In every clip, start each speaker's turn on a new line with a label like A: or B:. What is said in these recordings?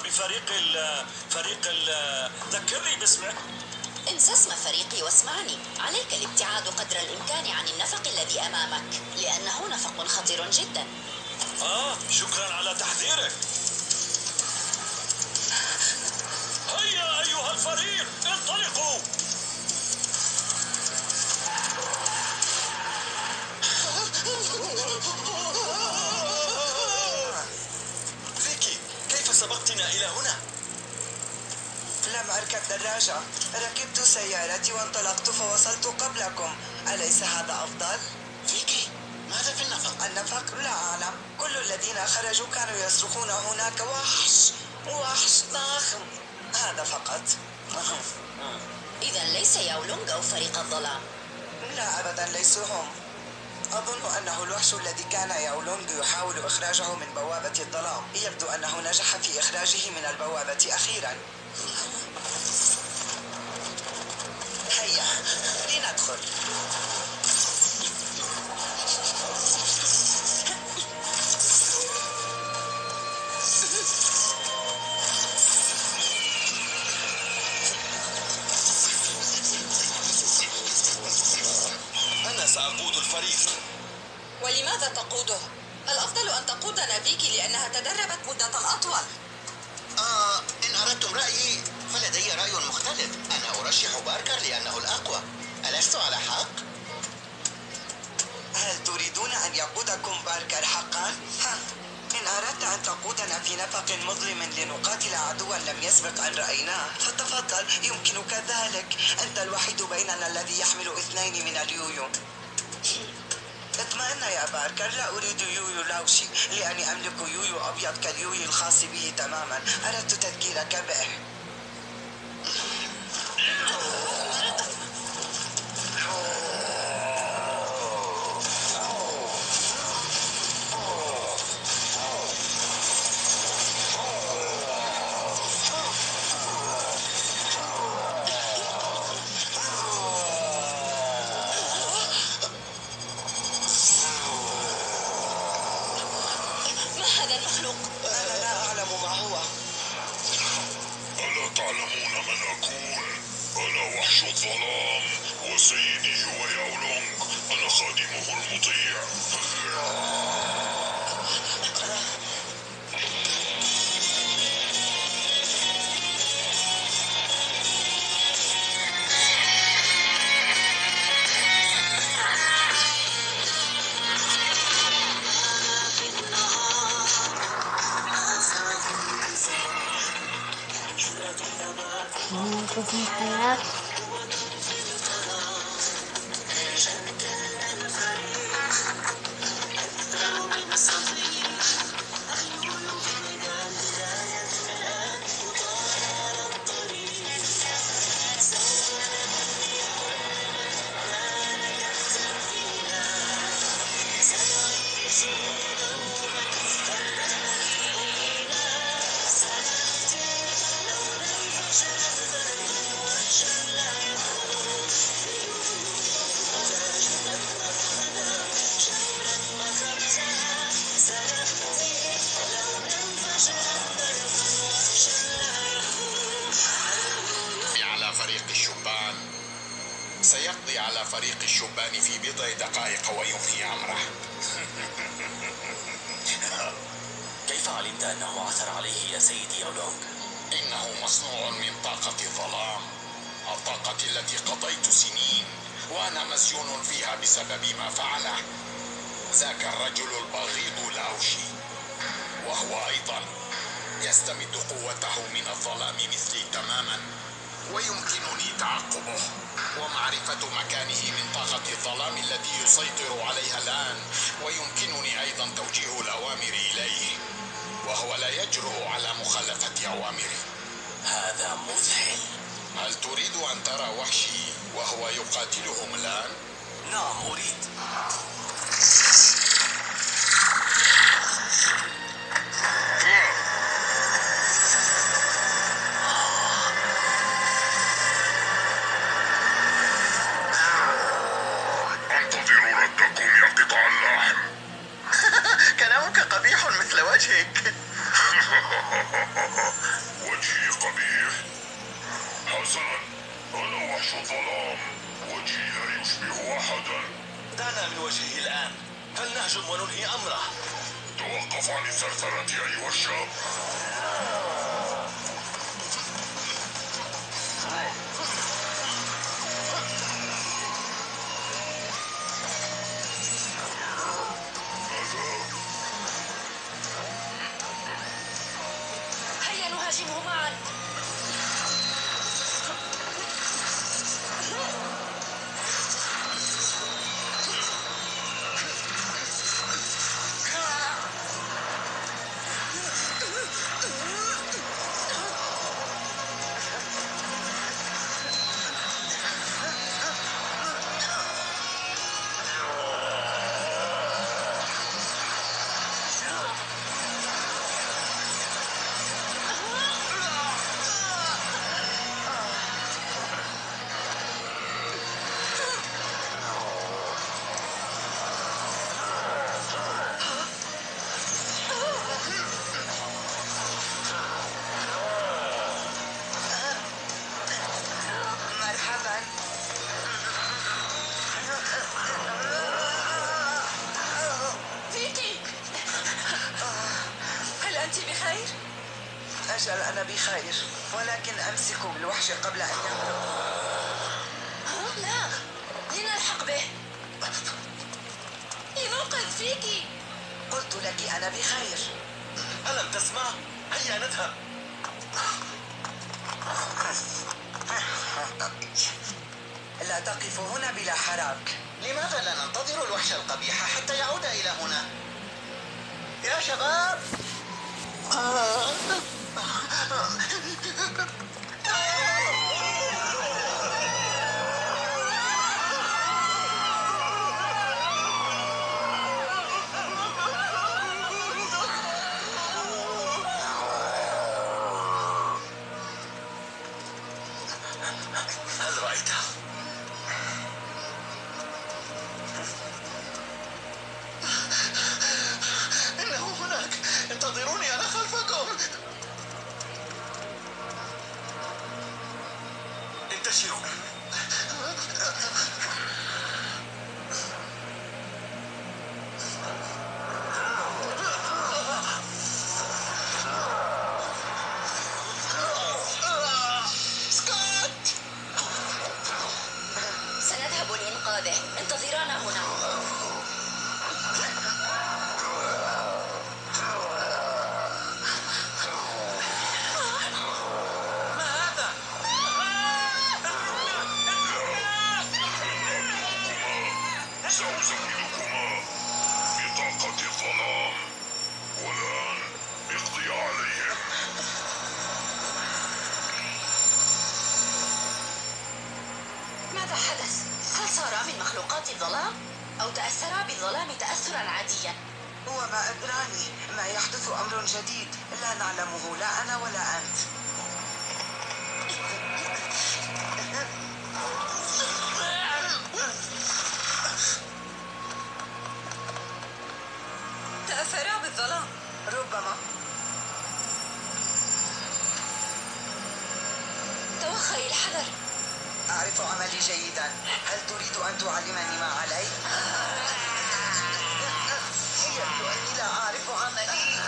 A: بفريق ذكرني باسمه.
B: انسى اسم فريقي واسمعني. عليك الابتعاد قدر الإمكان عن النفق الذي أمامك، لأنه نفق خطير جدا.
A: شكرا على تحذيرك. هيا أيها الفريق، انطلقوا. فيكي، كيف سبقتنا إلى هنا؟
C: لم أركب دراجة، ركبت سيارتي وانطلقت فوصلت قبلكم. أليس هذا أفضل؟
A: فيكي، ماذا في النفق؟
C: النفق لا أعلم. كل الذين خرجوا كانوا يصرخون هناك وحش وحش ضخم. هذا فقط.
B: إذا ليس ياولونغ أو فريق الظلام.
C: لا أبدا، ليسوا هم. أظن أنه الوحش الذي كان ياولونغ يحاول إخراجه من بوابة الظلام. يبدو أنه نجح في إخراجه من البوابة أخيرا. هيا لندخل.
A: أنا سأقود الفريق.
B: ولماذا تقوده؟ الأفضل أن تقودنا بيكي لأنها تدربت مدة أطول.
D: إن أردتم رأيي فلدي رأي مختلف. أنا أرشح باركر لأنه الأقوى. ألست على حق؟
C: هل تريدون أن يقودكم باركر حقا؟ إن أردت أن تقودنا في نفق مظلم لنقاتل عدوا لم يسبق أن رأيناه فتفضل، يمكنك ذلك. أنت الوحيد بيننا الذي يحمل 2 من اليويو. اطمئن يا باركر، لا أريد يويو لاوشي لأني أملك يويو أبيض كاليويو الخاص به تماما. أردت تذكيرك به. أنا لا أعلم ما هو.
E: ألا تعلمون من أكون؟ أنا وحش الظلام، وسيدي هو ياولونغ. أنا خادمه المطيع.
F: الحياة.
D: سيقضي على فريق الشبان في بضع دقائق وينهي أمره.
A: كيف علمت أنه عثر عليه يا سيدي ياولونغ؟
D: إنه مصنوع من طاقة الظلام، الطاقة التي قضيت سنين وأنا مسجون فيها بسبب ما فعله ذاك الرجل البغيض لاوشي، وهو أيضا يستمد قوته من الظلام مثلي تماما، ويمكنني تعقبه ومعرفة مكانه من طاقة الظلام التي يسيطر عليها الآن، ويمكنني أيضا توجيه الأوامر إليه، وهو لا يجرؤ على مخالفة أوامري.
A: هذا مذهل.
D: هل تريد أن ترى وحشي وهو يقاتلهم الآن؟
A: نعم أريد.
E: انتظروا ردكم يا قطع اللحم.
D: كلامك قبيح مثل وجهك.
E: يشبه أحدا.
A: دعنا من وجهه الآن، فلنهجم وننهي أمره.
E: توقف عن الثرثرة أيها الشاب.
B: هيا نهاجمه معا.
C: مرحبا.
B: فيكي، هل أنت بخير؟
C: أجل أنا بخير، ولكن أمسكوا بالوحش قبل أن يهرب.
B: لا، لنلحق به لننقذ فيكي.
C: قلت لك أنا بخير.
A: ألم تسمع؟ هيا نذهب.
C: لا تقف هنا بلا حراك.
F: لماذا لا ننتظر الوحش القبيح حتى يعود إلى هنا؟ يا شباب!
A: هل رأيته؟
F: إنه هناك! انتظروني، أنا خلفكم!
A: انتشروا.
B: سنذهب لإنقاذه، انتظرانا هنا.
E: سأزودكما بطاقة الظلام، والآن اقضي عليهم.
B: ماذا حدث؟ هل صارا من مخلوقات الظلام؟ أو تأثرا بالظلام تأثرا عاديا؟
C: هو ما أدراني، ما يحدث أمر جديد لا نعلمه لا أنا ولا أنت.
B: تأثرا بالظلام.
C: ربما.
B: توخي الحذر.
C: أعرف عملي جيدا. هل تريد أن تعلمني ما علي؟ يبدو أني لا أعرف عملي.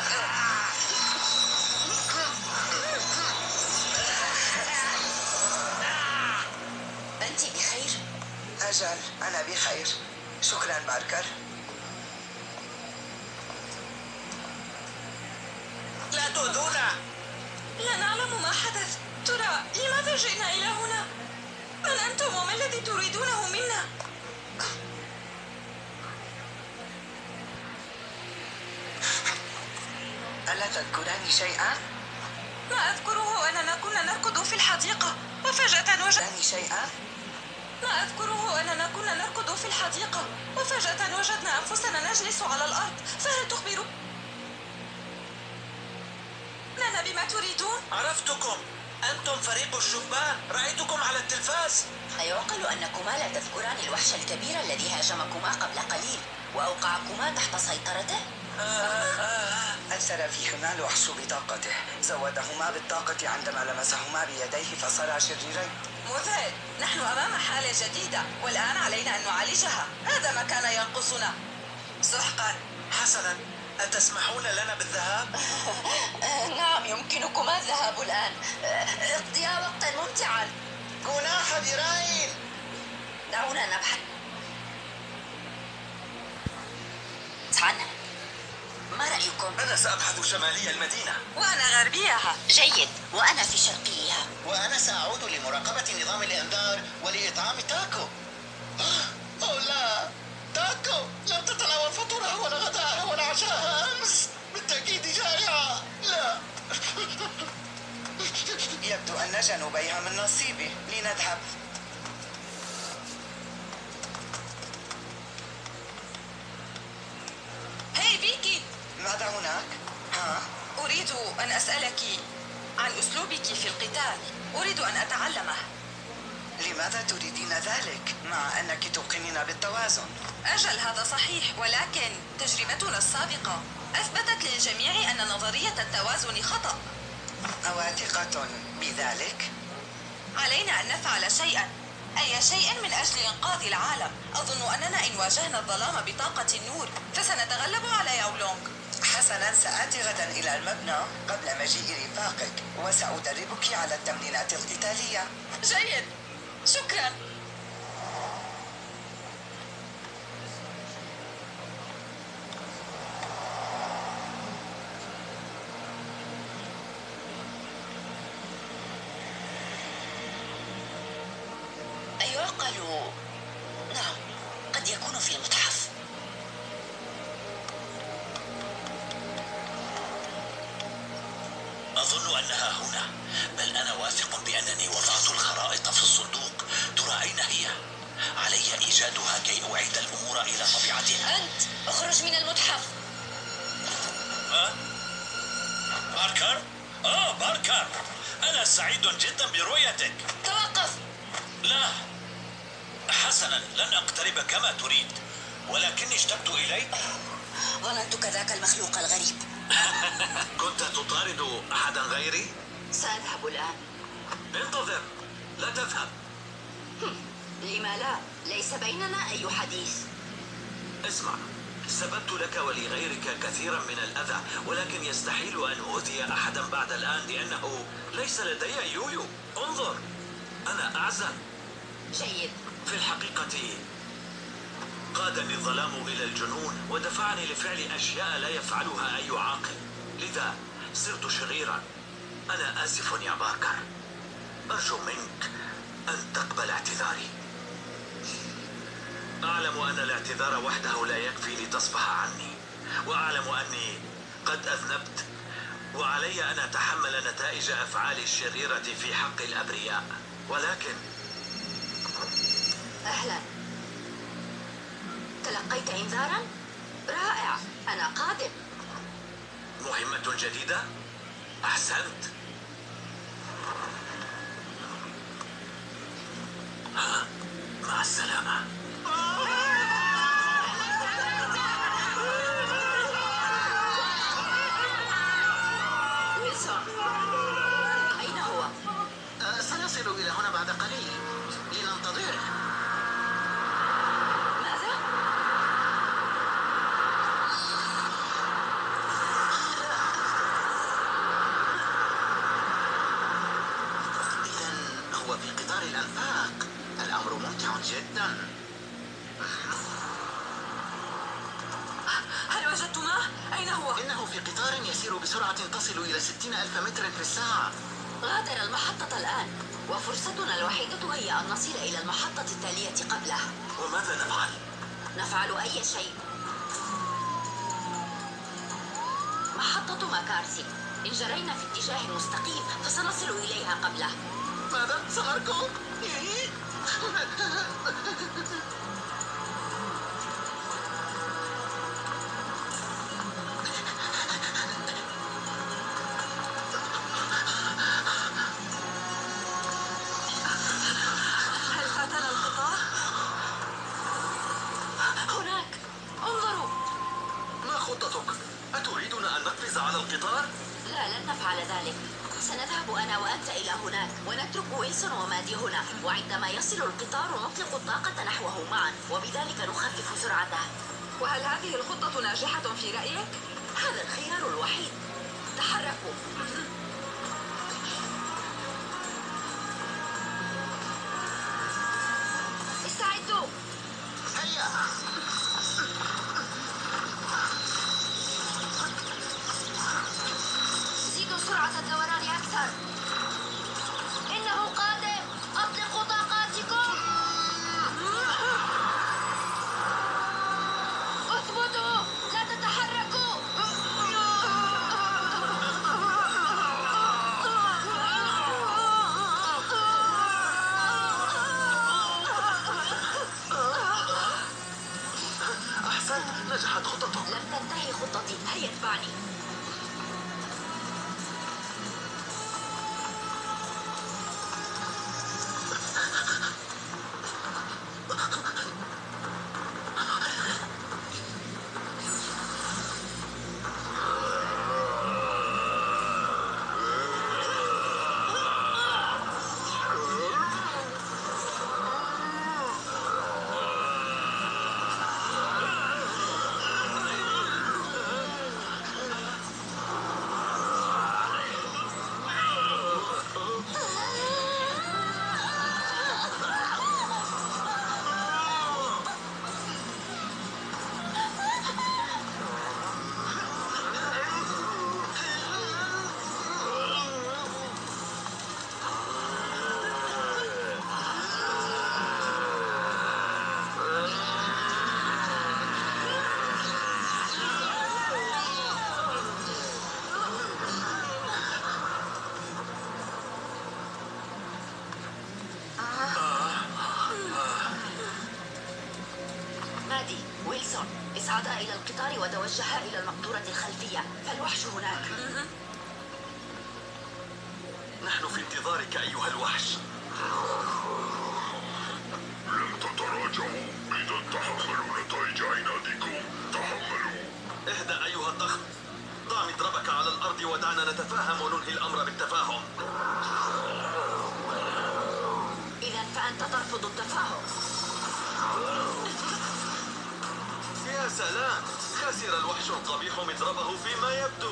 B: أنت بخير؟
C: أجل أنا بخير، شكرا باركر.
A: لا تؤذونا.
B: لا نعلم ما حدث. ترى لماذا جئنا إلى هنا؟ من أنتم وما الذي تريدونه منا؟
C: ألا تذكراني شيئا؟
B: ما أذكره أننا كنا نركض في الحديقة وفجأة
C: تذكراني شيئا؟
B: ما أذكره أننا كنا نركض في الحديقة وفجأة وجدنا أنفسنا نجلس على الأرض. فهل تخبروننا بما تريدون؟
A: عرفتكم، أنتم فريق الشبان، رأيتكم على التلفاز.
B: أيعقل أنكما لا تذكران الوحش الكبير الذي هاجمكما قبل قليل وأوقعكما تحت سيطرته؟
C: أثر فيهما الوحش بطاقته، زودهما بالطاقة عندما لمسهما بيديه فصارا شريرين.
G: مذهل. نحن أمام حالة جديدة والآن علينا أن نعالجها. هذا ما كان ينقصنا.
F: سحقا. حسنا، أتسمحون لنا بالذهاب؟
B: نعم، يمكنكما الذهاب الآن. اقضيا وقتا ممتعا.
F: كونا حذرين.
B: دعونا نبحث عنه. ما رأيكم؟
A: أنا سأبحث شمالي المدينة.
G: وأنا غربيها.
B: جيد، وأنا في شرقيها.
F: وأنا سأعود لمراقبة نظام الإنذار ولإطعام تاكو. أوه لا، تاكو لم تتناول فطورها ولا غداءها ولا عشاءها أمس. بالتأكيد جائعة. لا.
C: يبدو أن جنوبيها من نصيبي. لنذهب.
G: هاي فيكي،
C: ماذا هناك؟ ها؟
G: أريد أن أسألك عن أسلوبك في القتال. أريد أن أتعلمه.
C: لماذا تريدين ذلك مع أنك توقنين بالتوازن؟
G: أجل، هذا صحيح، ولكن تجربتنا السابقة أثبتت للجميع أن نظرية التوازن خطأ.
C: أواثقة بذلك؟
G: علينا أن نفعل شيئا، أي شيء من أجل إنقاذ العالم. أظن أننا إن واجهنا الظلام بطاقة النور فسنتغلب على ياولونغ.
C: حسنا، سآتي غدا إلى المبنى قبل مجيء رفاقك وسأدربك على التمرينات القتالية.
G: جيد، شكرا.
B: يعقل. نعم، قد يكون في المتحف.
A: أظن أنها هنا، بل أنا واثق بأنني وضعت الخرائط في الصندوق. ترى أين هي؟ علي إيجادها كي أعيد الأمور إلى طبيعتها.
B: أنت اخرج من المتحف.
A: باركر؟ باركر، أنا سعيد جدا برؤيتك.
B: توقف.
A: لا، حسنا، لن أقترب كما تريد، ولكني اشتقت إليك.
B: ظننتك ذاك المخلوق الغريب.
A: كنت تطارد أحدا غيري؟
B: سأذهب الآن.
A: انتظر، لا تذهب.
B: لما لا؟ ليس بيننا أي حديث.
A: اسمع، سببت لك ولغيرك كثيرا من الأذى، ولكن يستحيل أن أؤذي أحدا بعد الآن لأنه ليس لدي يويو. انظر، أنا أعزل.
B: جيد.
A: في الحقيقة قادني الظلام إلى الجنون ودفعني لفعل أشياء لا يفعلها أي عاقل، لذا صرت شريرا. أنا آسف يا باركر، أرجو منك أن تقبل اعتذاري. أعلم أن الاعتذار وحده لا يكفي لتصفح عني، وأعلم أني قد أذنبت، وعلي أن أتحمل نتائج أفعالي الشريرة في حق الأبرياء، ولكن
B: أهلا. تلقيت إنذارا؟ رائع، أنا قادم.
A: مهمة جديدة؟ أحسنت. مع السلامة.
B: ويلسون، أين هو؟
F: سنصل إلى هنا بعد قليل. لننتظره.
B: ماذا؟
F: إذن هو في قطار الأنفاق. الأمر ممتع جدا.
G: هل وجدتماه؟ أين هو؟
F: إنه في قطار يسير بسرعة تصل إلى 60,000 متر في الساعة.
B: غادر المحطة الآن، وفرصتنا الوحيدة هي أن نصل إلى المحطة التالية قبلها.
A: وماذا نفعل؟
B: نفعل أي شيء. محطة ماكارثي، إن جرينا في اتجاه مستقيم فسنصل إليها قبله.
F: ماذا؟ سأركض.
G: هل فاتنا القطار؟
B: هناك، انظروا.
A: ما خطتك؟ أتريدنا أن نقفز على القطار؟
B: لا، لن نفعل ذلك. سنذهب أنا وأنت إلى هناك ونترك ويلسون ومادي هنا، وعندما يصل القطار نطلق الطاقة نحوه معا وبذلك نخفف سرعته.
G: وهل هذه الخطة ناجحة في رأيك؟
B: هذا الخيار الوحيد. تحركوا. استعدوا.
F: هيا.
B: زيدوا سرعة الدوران أكثر. إنه قادم. أطلقوا طاقاتكم. اثبتوا. لا تتحركوا.
A: أحسنت، نجحت خطتك.
B: لم تنتهي خطتي، هيا اتبعني. مادي، ويلسون، اصعدا إلى القطار وتوجها إلى المقطورة الخلفية، فالوحش هناك.
A: نحن في انتظارك أيها الوحش.
E: لن تتراجعوا. إذا تحملوا نتائج عنادكم. تحملوا.
A: اهدأ أيها الضخم. ضع مضربك على الأرض ودعنا نتفاهم وننهي الأمر بالتفاهم.
B: إذا فأنت ترفض التفاهم.
A: يا سلام، خسر الوحش القبيح مضربه فيما يبدو.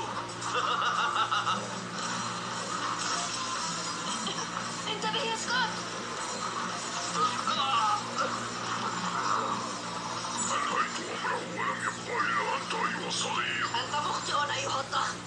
B: انتبه يا سكوت.
E: أنهيت أمره ولم يبقى إلا أنت أيها الصغير.
B: أنت مخطئ أيها الضخم.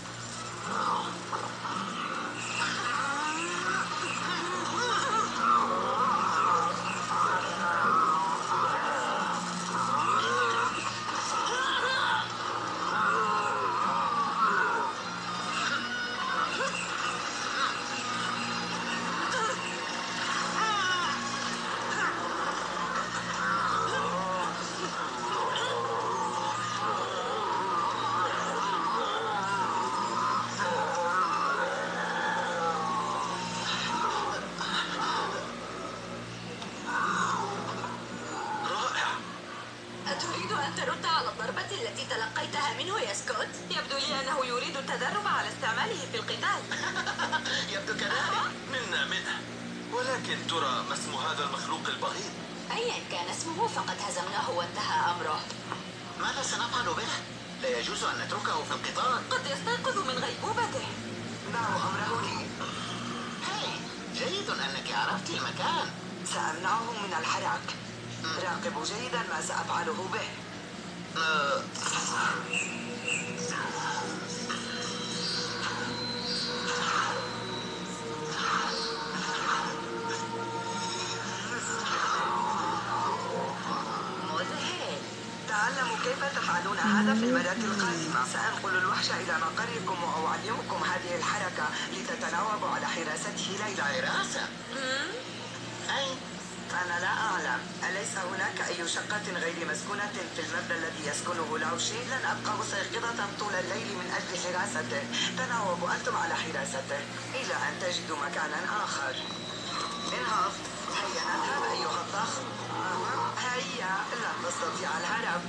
B: أتريد أن ترد على الضربة التي تلقيتها منه يا سكوت؟
G: يبدو لي أنه يريد التدرب على استعماله في القتال.
F: يبدو كذلك.
A: منا منه. ولكن ترى ما اسم هذا المخلوق البغيض؟
B: أيا كان اسمه فقد هزمناه وانتهى أمره.
F: ماذا سنفعل به؟ لا يجوز أن نتركه في القطار.
G: قد يستيقظ من غيبوبته.
C: دعوا أمره لي.
F: هاي، جيد أنك عرفت المكان.
C: سأمنعه من الحركة. راقبوا جيدا ما سأفعله به.
B: مذهل.
C: تعلموا كيف تفعلون هذا في المرة القادمة. سأنقل الوحش إلى مقركم وأعلمكم هذه الحركة لتتناوبوا على حراسته ليلا.
F: حراسة؟ أي
C: أنا لا أعلم. أليس هناك أي شقة غير مسكونة في المبنى الذي يسكنه لاوشي؟ لن أبقى مستيقظة طول الليل من أجل حراسته. تناوبوا أنتم على حراسته إلى أن تجدوا مكانا آخر. انهض. هيا نذهب أيها الضخم. هيا، لن تستطيع الهرب.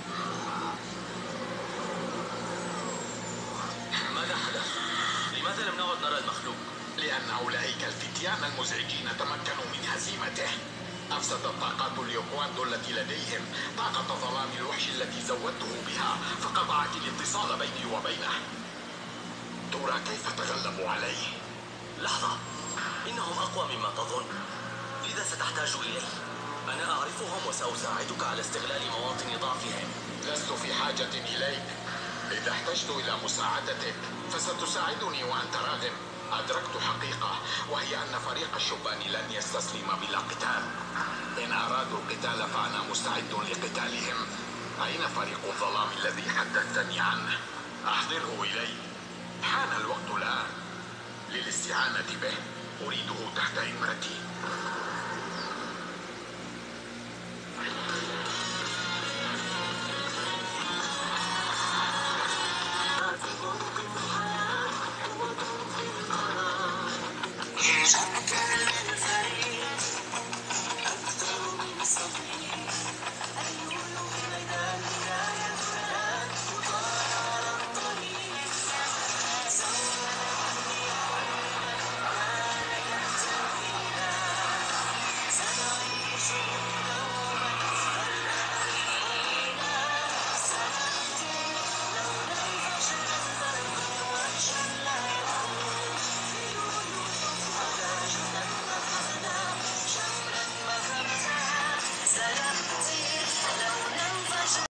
A: ماذا حدث؟ لماذا لم نعد نرى المخلوق؟
D: لأن أولئك الفتيان المزعجين تمكنوا من هزيمته. أفسدت طاقات اليوكواندو التي لديهم طاقة ظلام الوحش التي زودته بها، فقطعت الاتصال بيني وبينه. ترى كيف تغلبوا عليه؟
A: لحظة، إنهم أقوى مما تظن، لذا ستحتاج إلي. أنا أعرفهم وسأساعدك على استغلال مواطن ضعفهم.
D: لست في حاجة إليك. إذا احتجت إلى مساعدتك فستساعدني وأنت راغب. أدركت حقيقة، وهي أن فريق الشبان لن يستسلم بلا قتال. إن أرادوا القتال فأنا مستعد لقتالهم. أين فريق الظلام الذي حدثتني عنه؟ أحضره إلي. حان الوقت الآن للاستعانة به. أريده تحت إمرتي.